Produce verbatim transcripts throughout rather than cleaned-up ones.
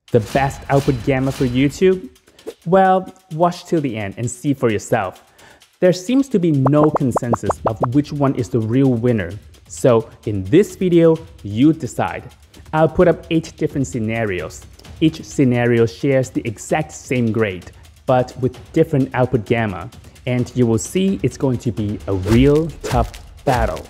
The best output gamma for YouTube? Well, watch till the end and see for yourself. There seems to be no consensus of which one is the real winner. So in this video, you decide. I'll put up eight different scenarios. Each scenario shares the exact same grade, but with different output gamma. And you will see it's going to be a real tough battle.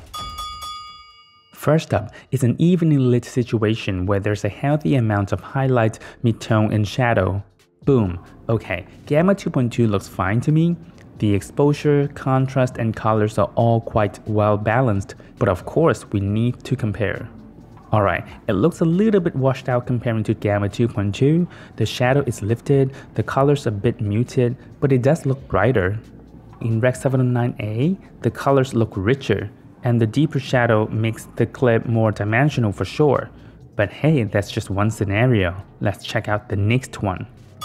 First up is an evenly lit situation where there's a healthy amount of highlight, midtone, and shadow. Boom. Okay, Gamma two point two looks fine to me. The exposure, contrast, and colors are all quite well balanced, but of course we need to compare. Alright, it looks a little bit washed out comparing to Gamma two point two. The shadow is lifted, the colors a bit muted, but it does look brighter. In Rec seven oh nine A, the colors look richer, and the deeper shadow makes the clip more dimensional for sure. But hey, that's just one scenario. Let's check out the next one.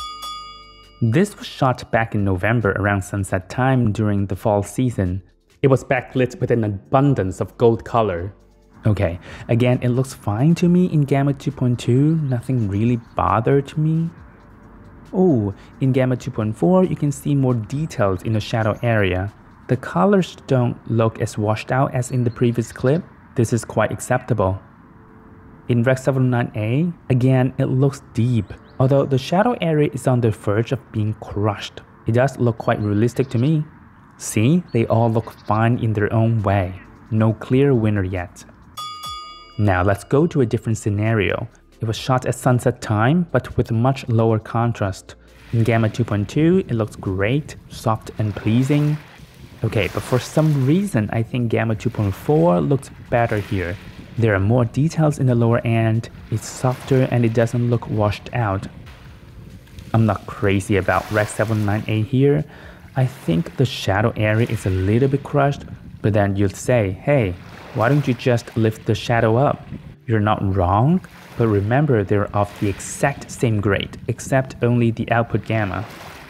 This was shot back in November around sunset time during the fall season. It was backlit with an abundance of gold color. Okay, again, it looks fine to me in Gamma two point two, nothing really bothered me. Oh, in Gamma two point four, you can see more details in the shadow area. The colors don't look as washed out as in the previous clip. This is quite acceptable. In Rec seven oh nine A, again, it looks deep. Although the shadow area is on the verge of being crushed, it does look quite realistic to me. See, they all look fine in their own way. No clear winner yet. Now let's go to a different scenario. It was shot at sunset time, but with much lower contrast. In Gamma two point two, it looks great, soft and pleasing. Okay, but for some reason, I think Gamma two point four looks better here. There are more details in the lower end, it's softer and it doesn't look washed out. I'm not crazy about Rec seven oh nine A here. I think the shadow area is a little bit crushed, but then you'd say, hey, why don't you just lift the shadow up? You're not wrong, but remember they're of the exact same grade, except only the output gamma.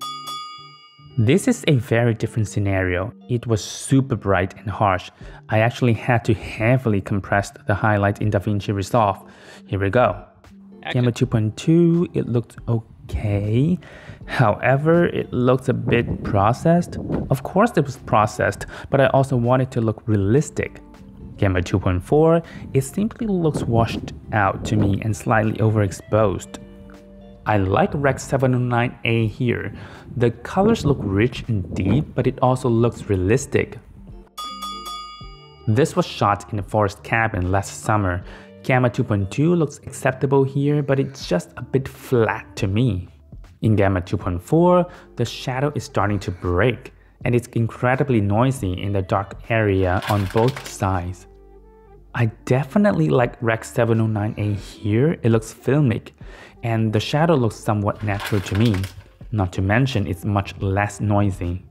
This is a very different scenario. It was super bright and harsh. I actually had to heavily compress the highlight in DaVinci Resolve. Here we go. Gamma two point two, it looked okay. However, it looks a bit processed. Of course it was processed, but I also want it to look realistic. Gamma two point four, it simply looks washed out to me and slightly overexposed. I like Rec seven oh nine A here. The colors look rich and deep, but it also looks realistic. This was shot in a forest cabin last summer. Gamma two point two looks acceptable here, but it's just a bit flat to me. In Gamma two point four, the shadow is starting to break, and it's incredibly noisy in the dark area on both sides. I definitely like Rec seven oh nine A here. It looks filmic, and the shadow looks somewhat natural to me. Not to mention it's much less noisy.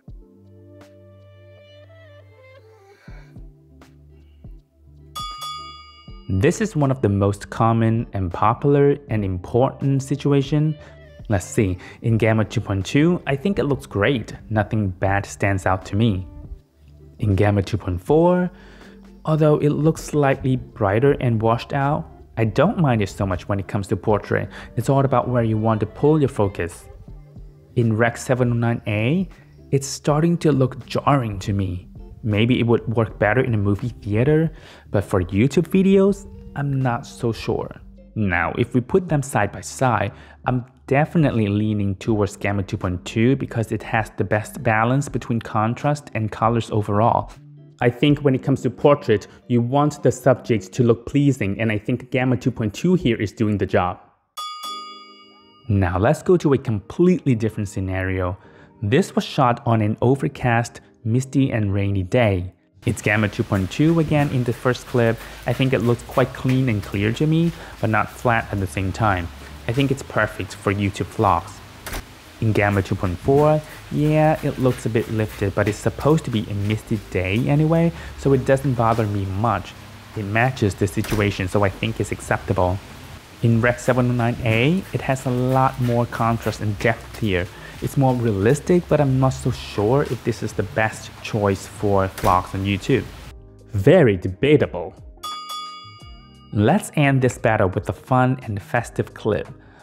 This is one of the most common and popular and important situation. Let's see, in Gamma two point two, I think it looks great. Nothing bad stands out to me. In Gamma two point four, although it looks slightly brighter and washed out, I don't mind it so much when it comes to portrait. It's all about where you want to pull your focus. In Rec seven oh nine A, it's starting to look jarring to me. Maybe it would work better in a movie theater, but for YouTube videos, I'm not so sure. Now, if we put them side by side, I'm definitely leaning towards Gamma two point two because it has the best balance between contrast and colors overall. I think when it comes to portrait, you want the subject to look pleasing, and I think Gamma two point two here is doing the job. Now let's go to a completely different scenario. This was shot on an overcast, misty and rainy day. It's Gamma two point two again in the first clip. I think it looks quite clean and clear to me, but not flat at the same time. I think it's perfect for YouTube vlogs. In Gamma two point four, yeah, it looks a bit lifted, but it's supposed to be a misty day anyway, so it doesn't bother me much. It matches the situation, so I think it's acceptable. In Rec seven oh nine A, it has a lot more contrast and depth here. It's more realistic, but I'm not so sure if this is the best choice for vlogs on YouTube. Very debatable. Let's end this battle with a fun and festive clip.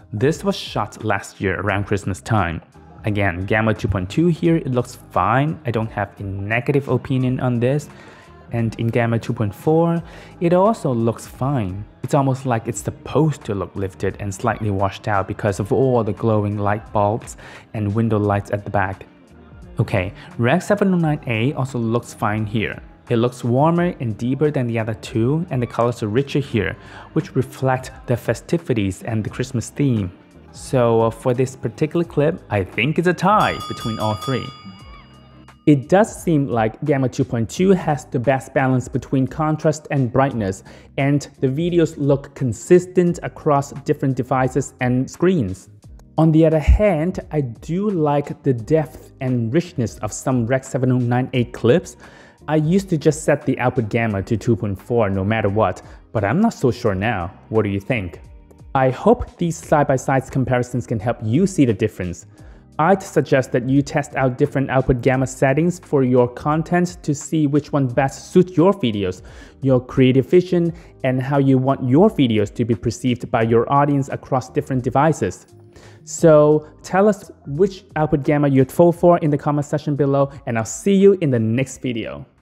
This was shot last year around Christmas time. Again, Gamma two point two here, it looks fine. I don't have a negative opinion on this. And in Gamma two point four, it also looks fine. It's almost like it's supposed to look lifted and slightly washed out because of all the glowing light bulbs and window lights at the back. Okay, Rec seven oh nine A also looks fine here. It looks warmer and deeper than the other two, and the colors are richer here, which reflect the festivities and the Christmas theme. So uh, for this particular clip, I think it's a tie between all three. It does seem like Gamma two point two has the best balance between contrast and brightness, and the videos look consistent across different devices and screens. On the other hand, I do like the depth and richness of some Rec seven oh nine A clips. I used to just set the output gamma to two point four no matter what, but I'm not so sure now. What do you think? I hope these side-by-side comparisons can help you see the difference. I'd suggest that you test out different output gamma settings for your content to see which one best suits your videos, your creative vision, and how you want your videos to be perceived by your audience across different devices. So tell us which output gamma you'd vote for in the comment section below, and I'll see you in the next video.